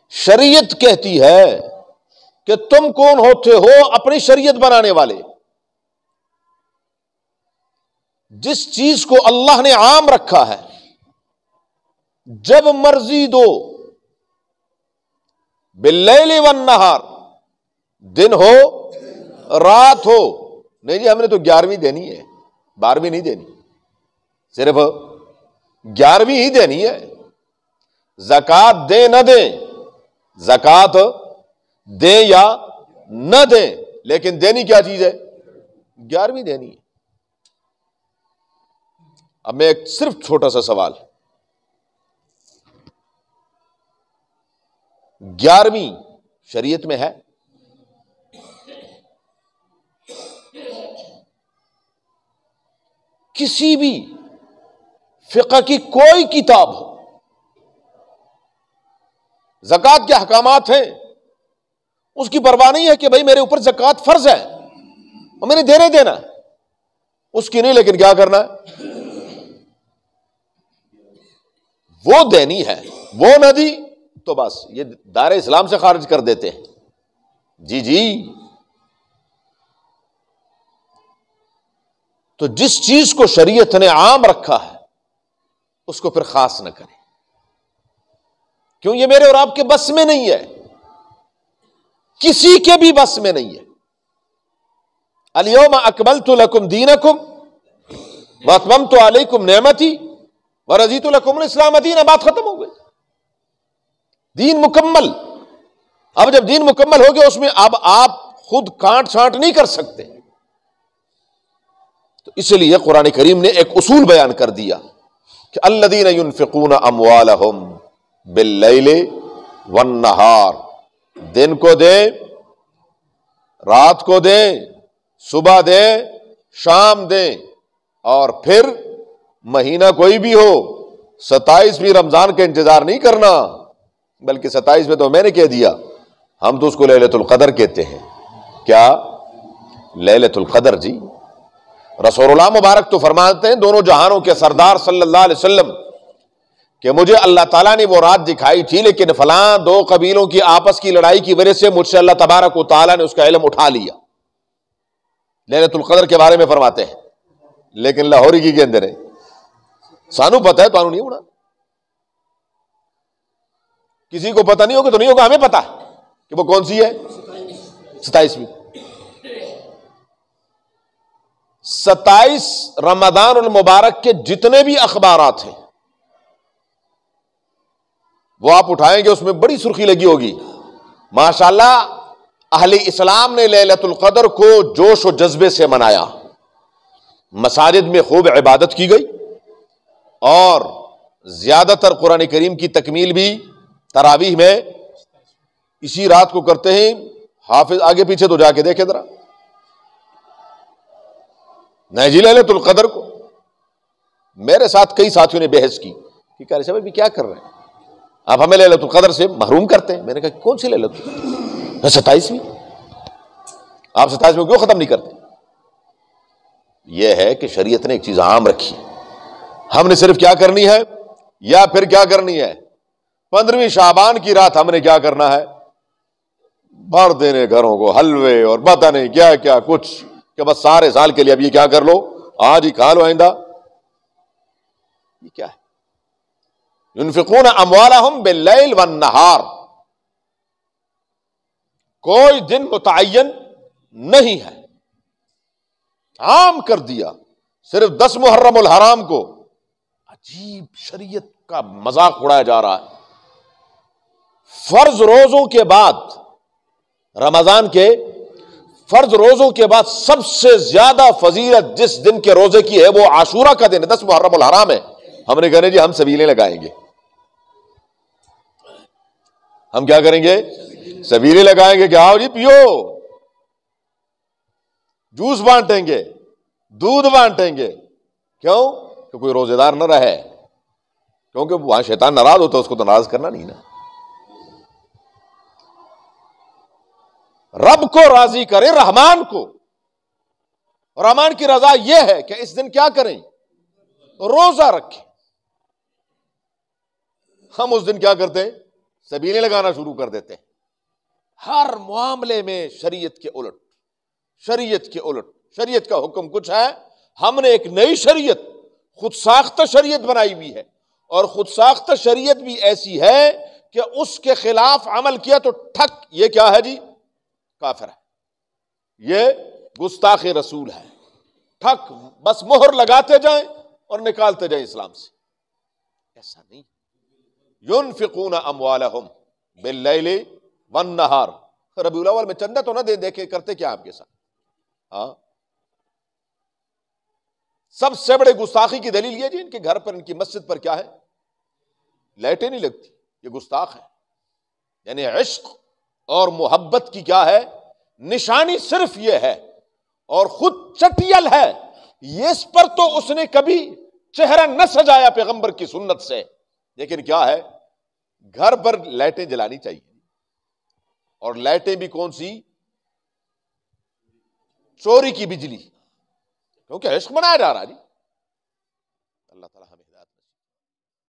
شریعت کہتی ہے کہ تم کون ہوتے ہو اپنی شریعت بنانے والے؟ جس چیز کو اللہ نے عام رکھا ہے، جب مرضی دو، باللیل والنہار، دن ہو رات ہو. نہیں جی ہم نے تو 11ویں دینی ہے، 12ویں نہیں دینی، صرف 11ویں ہی دینی ہے. زکوٰۃ دیں نہ دیں، زکوٰۃ دیں یا نہ دیں، لیکن دینی کیا چیز ہے؟ 11ویں دینی ہے. اب میں ایک صرف چھوٹا سا سوال، 11ویں شریعت میں ہے؟ کسی بھی فقہ کی کوئی کتاب ہو، زکوٰۃ کے احکامات ہیں، اس کی پرواہ نہیں ہے کہ بھائی میرے اوپر زکوٰۃ فرض ہے اور میں نے دینے دینا ہے، اس کی نہیں، لیکن کیا کرنا ہے؟ وہ دینی ہے. وہ نہ دی تو بس یہ دائرہ اسلام سے خارج کر دیتے ہیں. جی تو جس چیز کو شریعت نے عام رکھا ہے اس کو پھر خاص نہ کریں. کیوں؟ یہ میرے اور آپ کے بس میں نہیں ہے، کسی کے بھی بس میں نہیں ہے. الیوم اکملت لکم دینکم واتممت علیکم نعمتی ورضیت لکم الاسلام دینا. بات ختم ہو گئی، دین مکمل. اب جب دین مکمل ہو گیا اس میں اب آپ خود کانٹ چھانٹ نہیں کر سکتے. تو اس لیے قرآن کریم نے ایک اصول بیان کر دیا کہ الذین ينفقون اموالہم باللیل والنہار، دن کو دیں، رات کو دیں، صبح دیں، شام دیں. اور پھر مہینہ کوئی بھی ہو، 27ویں رمضان کا انتظار نہیں کرنا، بلکہ 27 میں تو میں نے کہہ دیا، ہم تو اس کو لیلۃ القدر کہتے ہیں. کیا؟ لیلۃ القدر. جی رسول اللہ مبارک تو فرماتے ہیں دونوں جہانوں کے سردار صلی اللہ علیہ وسلم کہ مجھے اللہ تعالیٰ نے وہ رات دکھائی تھی، لیکن فلاں 2 قبیلوں کی آپس کی لڑائی کی وجہ سے مجھ سے اللہ تبارک و تعالیٰ نے اس کا علم اٹھا لیا. لیلۃ القدر کے بارے میں فرماتے ہیں، لیکن لاہوری کی کے اندر ہے، سانو پتہ ہے تو نہیں ہونا. کسی کو پتہ نہیں ہوگا تو نہیں ہوگا، ہمیں پتہ کہ وہ کون سی ہے، 27ویں. 27 رمضان المبارک کے جتنے بھی اخبارات ہیں وہ آپ اٹھائیں گے، اس میں بڑی سرخی لگی ہوگی ماشاءاللہ اہل اسلام نے لیلۃ القدر کو جوش و جذبے سے منایا، مساجد میں خوب عبادت کی گئی، اور زیادہ تر قرآن کریم کی تکمیل بھی تراویح میں اسی رات کو کرتے ہیں. حافظ آگے پیچھے تو جا کے دیکھے ذرا. نہیں جی لیلۃ القدر کو میرے ساتھ کئی ساتھیوں نے بحث کی کہ کہہ رہے صاحب بھی کیا کر رہے ہیں آپ، ہمیں لیلۃ القدر سے محروم کرتے ہیں. میں نے کہا کون سی لیلۃ القدر؟ 27ویں. آپ 27ویں کیوں ختم نہیں کرتے؟ یہ ہے کہ شریعت نے ایک چیز عام رکھی، ہم نے صرف کیا کرنی ہے، یا پھر کیا کرنی ہے 15ویں شعبان کی رات ہم نے کیا کرنا ہے، بھر دینے گھروں کو حلوے اور پتہ نہیں کیا کیا کچھ، کہ بس سارے سال کے لیے اب یہ کیا کر لو، آج ہی کھا لو، آئندہ. یہ کیا ہے؟ ينفقون اموالہم باللیل والنہار. کوئی دن متعین نہیں ہے، عام کر دیا. صرف 10 محرم الحرام کو عجیب شریعت کا مذاق اڑایا جا رہا ہے. فرض روزوں کے بعد، رمضان کے فرض روزوں کے بعد سب سے زیادہ فضیلت جس دن کے روزے کی ہے وہ عاشورہ کا دن ہے، 10 محرم الحرام ہے. ہم نے کہا جی ہم سبیلیں لگائیں گے. ہم کیا کریں گے؟ سبیلیں لگائیں گے کہ آؤ جی پیو، جوس بانٹیں گے، دودھ بانٹیں گے. کیوں؟ کہ کوئی روزے دار نہ رہے، کیونکہ وہاں شیطان ناراض ہوتا ہے، اس کو تو ناراض کرنا نہیں نا. رب کو راضی کرے، رحمان کو. رحمان کی رضا یہ ہے کہ اس دن کیا کریں؟ روزہ رکھیں. ہم اس دن کیا کرتے ہیں؟ سبیلیں لگانا شروع کر دیتے ہیں، ہر معاملے میں شریعت کے الٹ، شریعت کے الٹ۔ شریعت کا حکم کچھ ہے، ہم نے ایک نئی شریعت، خود ساختہ شریعت بنائی ہوئی ہے، اور خود ساختہ شریعت بھی ایسی ہے کہ اس کے خلاف عمل کیا تو ٹھک، یہ کیا ہے جی؟ کافر ہے، یہ گستاخ رسول ہے، ٹھک، بس مہر لگاتے جائیں اور نکالتے جائیں اسلام سے۔ ایسا نہیں۔ ينفقون اموالهم باللیل والنہار، ربیع الاول میں چندہ تو نہ دے دیکھے کرتے کیا آپ کے ساتھ؟ ہاں، سب سے بڑے گستاخی کی دلیل یہ جی ان کے گھر پر، ان کی مسجد پر کیا ہے؟ لائٹیں نہیں لگتی، یہ گستاخ ہے۔ یعنی عشق اور محبت کی کیا ہے نشانی؟ صرف یہ ہے، اور خود چٹیل ہے، اس پر تو اس نے کبھی چہرہ نہ سجایا پیغمبر کی سنت سے، لیکن کیا ہے؟ گھر پر لائٹیں جلانی چاہیے، اور لائٹیں بھی کون سی؟ چوری کی بجلی، کیونکہ عشق بنایا جا رہا ہے جی۔ اللہ تعالیٰ